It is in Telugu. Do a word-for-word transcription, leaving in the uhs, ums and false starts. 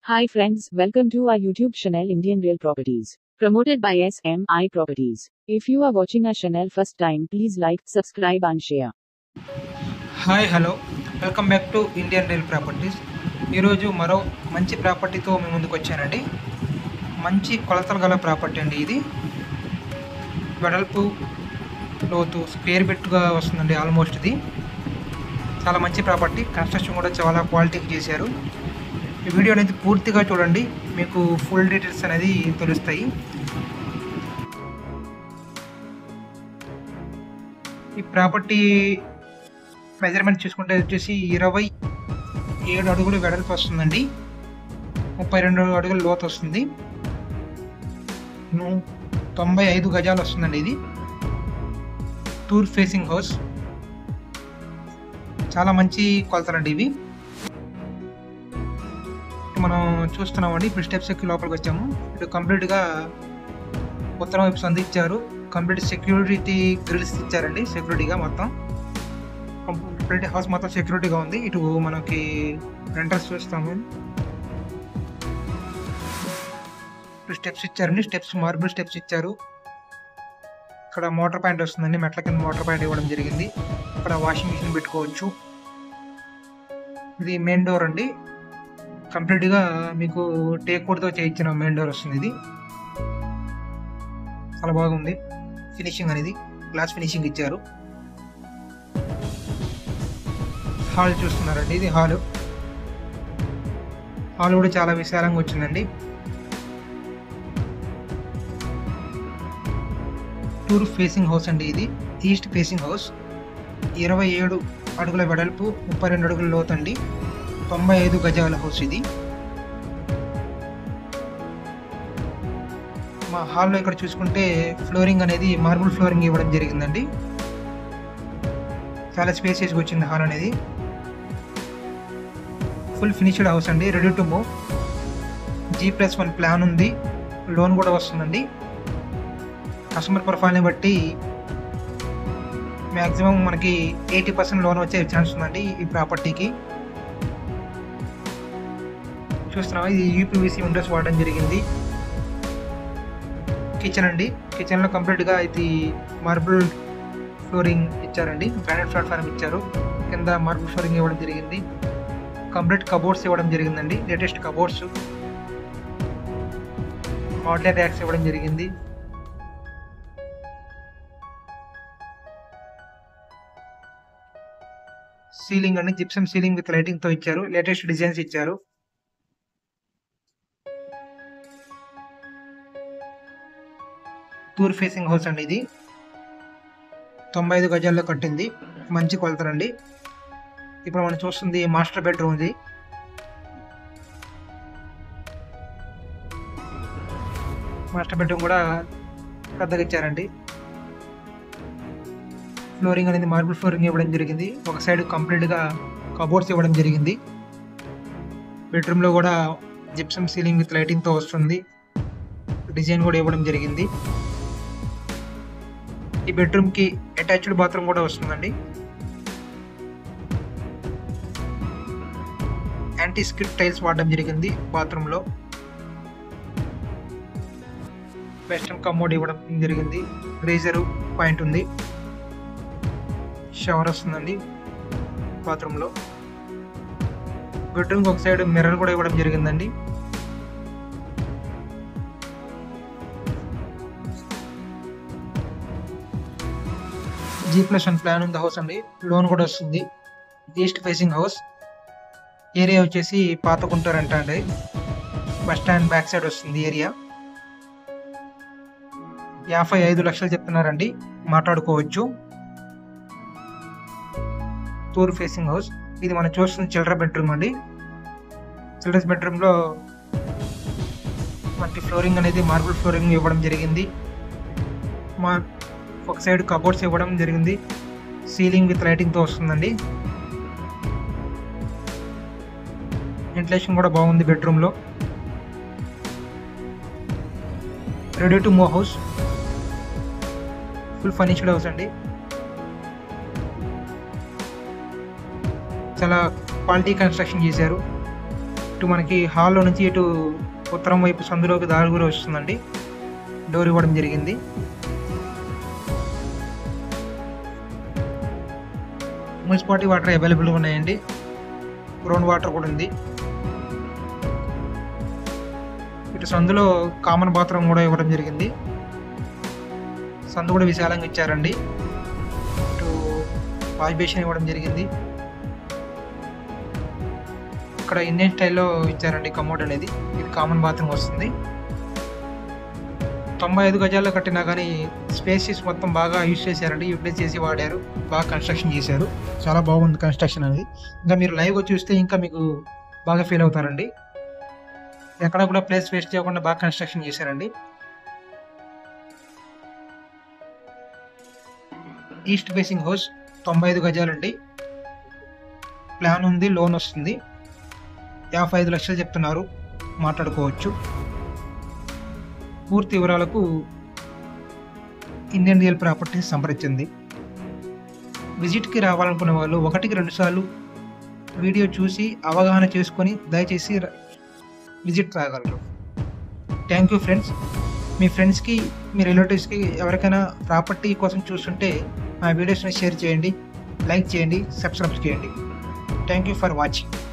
Hi friends, welcome to our YouTube channel Indian Real Properties, promoted by S M I Properties. If you are watching our channel first time, please like, subscribe and share. Hi hello welcome back to Indian real properties. ఈరోజు మరో మంచి ప్రాపర్టీతో మేము ముందుకు వచ్చానండి. మంచి కొలతలు గల ప్రాపర్టీ అండి. ఇది వెడల్పు లోతు స్క్వేర్ బిట్గా వస్తుందండి. ఆల్మోస్ట్ ఇది చాలా మంచి ప్రాపర్టీ. కన్స్ట్రక్షన్ కూడా చాలా క్వాలిటీకి చేశారు. ఈ వీడియో అనేది పూర్తిగా చూడండి, మీకు ఫుల్ డీటెయిల్స్ అనేది తెలుస్తాయి. ఈ ప్రాపర్టీ మెజర్మెంట్ చూసుకుంటే వచ్చేసి ఇరవై ఏడు అడుగులు వెడల్పు వస్తుందండి, ముప్పై రెండు అడుగులు లోతు వస్తుంది, తొంభై ఐదు గజాలు వస్తుందండి. ఇది టూర్ ఫేసింగ్ హౌస్. చాలా మంచి కొలతలండి ఇవి. మనం చూస్తున్నామండి. ఇప్పుడు స్టెప్స్ ఎక్కి లోపలికి వచ్చాము. ఇటు కంప్లీట్గా ఉత్తరం వైపు సంధించారు. కంప్లీట్ సెక్యూరిటీ గ్రిల్స్ ఇచ్చారండి. సెక్యూరిటీగా మొత్తం కంప్లీట్ హౌస్ మొత్తం సెక్యూరిటీగా ఉంది. ఇటు మనకి ఎంట్రన్స్ చూస్తాము. ఇటు స్టెప్స్ ఇచ్చారండి. స్టెప్స్ మార్బుల్ స్టెప్స్ ఇచ్చారు. ఇక్కడ మోటార్ పాయింట్ వస్తుందండి. మెట్ల కింద మోటార్ పాయింట్ ఇవ్వడం జరిగింది. ఇక్కడ వాషింగ్ మిషన్ పెట్టుకోవచ్చు. ఇది మెయిన్ డోర్ అండి. కంప్లీట్గా మీకు టేక్ వుడ్తో చేయించిన మెయిన్ డోర్ వస్తుంది. ఇది చాలా బాగుంది. ఫినిషింగ్ అనేది గ్లాస్ ఫినిషింగ్ ఇచ్చారు. హాల్ చూస్తున్నారండి. ఇది హాల్ హాల్ కూడా చాలా విశాలంగా వచ్చిందండి. టూర్ ఫేసింగ్ హౌస్ అండి. ఇది ఈస్ట్ ఫేసింగ్ హౌస్. ఇరవై ఏడు అడుగుల వెడల్పు, ముప్పై రెండు అడుగుల లోతండి, తొంభై ఐదు గజాల హౌస్ ఇది. మా హాల్లో ఇక్కడ చూసుకుంటే ఫ్లోరింగ్ అనేది మార్బుల్ ఫ్లోరింగ్ ఇవ్వడం జరిగిందండి. చాలా స్పేసియస్గా వచ్చింది హాల్ అనేది. ఫుల్ ఫినిష్డ్ హౌస్ అండి. Ready to move. G plus one plan ఉంది. లోన్ కూడా వస్తుందండి. కస్టమర్ ప్రొఫైల్ని బట్టి మ్యాక్సిమం మనకి ఎయిటీ పర్సెంట్ లోన్ వచ్చే ఛాన్స్ ఉందండి ఈ ప్రాపర్టీకి. చూస్తున్నాం. ఇది యూపీవీసీ విండోస్ వాడడం జరిగింది. కిచెన్ అండి. కిచెన్లో కంప్లీట్గా ఇది మార్బుల్ ఫ్లోరింగ్ ఇచ్చారండి. గ్రానైట్ ప్లాట్ఫామ్ ఇచ్చారు. కింద మార్బుల్ ఫ్లోరింగ్ ఇవ్వడం జరిగింది. కంప్లీట్ కబోర్డ్స్ ఇవ్వడం జరిగిందండి. లేటెస్ట్ కబోర్డ్స్, మోడ్యులర్ ర్యాక్స్ ఇవ్వడం జరిగింది. సీలింగ్ అండి. జిప్సమ్ సీలింగ్ విత్ లైటింగ్తో ఇచ్చారు. లేటెస్ట్ డిజైన్స్ ఇచ్చారు. టూర్ ఫేసింగ్ హౌస్ అండి. ఇది తొంభై ఐదు గజాల్లో కట్టింది. మంచి కొలతలండి. ఇప్పుడు మనం చూస్తుంది మాస్టర్ బెడ్రూమ్. ఇది మాస్టర్ బెడ్రూమ్ కూడా పెద్దగా ఇచ్చారండి. ఫ్లోరింగ్ అనేది మార్బుల్ ఫ్లోరింగ్ ఇవ్వడం జరిగింది. ఒక సైడ్ కంప్లీట్గా కబోర్డ్స్ ఇవ్వడం జరిగింది. బెడ్రూమ్లో కూడా జిప్సమ్ సీలింగ్ విత్ లైటింగ్తో వస్తుంది. డిజైన్ కూడా ఇవ్వడం జరిగింది. ఈ బెడ్రూమ్కి అటాచ్డ్ బాత్రూమ్ కూడా వస్తుందండి. యాంటీ స్కిడ్ టైల్స్ వాడడం జరిగింది బాత్రూంలో. వెస్టర్న్ కమోడ్ ఇవ్వడం జరిగింది. గ్రేజర్ పాయింట్ ఉంది. షవర్ వస్తుందండి బాత్రూంలో. బెడ్రూమ్కి ఒక సైడ్ మిర్రర్ కూడా ఇవ్వడం జరిగిందండి. జీ ప్లస్ వన్ ప్లాన్ ఉంది హౌస్ అండి. లోన్ కూడా వస్తుంది. East facing house. ఏరియా వచ్చేసి పాత గుంటూరు అంట అండి. బస్ స్టాండ్ బ్యాక్ సైడ్ వస్తుంది ఏరియా. యాభై ఐదు లక్షలు చెప్తున్నారండి. మాట్లాడుకోవచ్చు. Tour facing house. ఇది మనం చూస్తుంది చిల్డ్రన్ బెడ్రూమ్ అండి. చిల్డ్రన్స్ బెడ్రూమ్లో మనకి ఫ్లోరింగ్ అనేది మార్బుల్ ఫ్లోరింగ్ ఇవ్వడం జరిగింది. మా ఒక సైడ్ కబోర్డ్స్ ఇవ్వడం జరిగింది. సీలింగ్ విత్ లైటింగ్తో వస్తుందండి. వెంటిలేషన్ కూడా బాగుంది బెడ్రూమ్లో. Ready to move house. Full furnished house అండి. చాలా క్వాలిటీ కన్స్ట్రక్షన్ చేశారు. ఇటు మనకి హాల్లో నుంచి ఇటు ఉత్తరం వైపు సందులోకి దారి కూడా వస్తుందండి. డోర్ ఇవ్వడం జరిగింది. మున్సిపాలిటీ వాటర్ అవైలబుల్గా ఉన్నాయండి. గ్రౌండ్ వాటర్ కూడా ఉంది. ఇటు సందులో కామన్ బాత్రూమ్ కూడా ఇవ్వడం జరిగింది. సందు కూడా విశాలంగా ఇచ్చారండి. ఇటు వాష్ బేసిన్ ఇవ్వడం జరిగింది. ఇక్కడ ఇండియన్ స్టైల్లో ఇచ్చారండి కమోడ్ అనేది. ఇది కామన్ బాత్రూమ్ వస్తుంది. తొంభై ఐదు గజాల్లో కట్టినా కానీ స్పేసెస్ మొత్తం బాగా యూజ్ చేశారండి. యూటిలైజ్ చేసి వాడారు. బాగా కన్స్ట్రక్షన్ చేశారు. చాలా బాగుంది కన్స్ట్రక్షన్ అనేది. ఇంకా మీరు లైవ్గా చూస్తే ఇంకా మీకు బాగా ఫీల్ అవుతారండి. ఎక్కడ కూడా ప్లేస్ వేస్ట్ చేయకుండా బాగా కన్స్ట్రక్షన్ చేశారండి. ఈస్ట్ ఫేసింగ్ హౌస్ తొంభై ఐదు గజాలండి. ప్లాన్ ఉంది, లోన్ వస్తుంది. యాభై ఐదు లక్షలు చెప్తున్నారు, మాట్లాడుకోవచ్చు. పూర్తి వివరాలకు ఇండియన్ రియల్ ప్రాపర్టీస్ సంప్రదించింది. విజిట్కి రావాలనుకునే వాళ్ళు ఒకటికి రెండు సార్లు వీడియో చూసి అవగాహన చేసుకొని దయచేసి విజిట్ రాగలరు. Thank you friends. మీ ఫ్రెండ్స్కి, మీ రిలేటివ్స్కి ఎవరికైనా ప్రాపర్టీ కోసం చూస్తుంటే మా వీడియోస్ని షేర్ చేయండి, లైక్ చేయండి, సబ్స్క్రైబ్ చేయండి. Thank you for watching.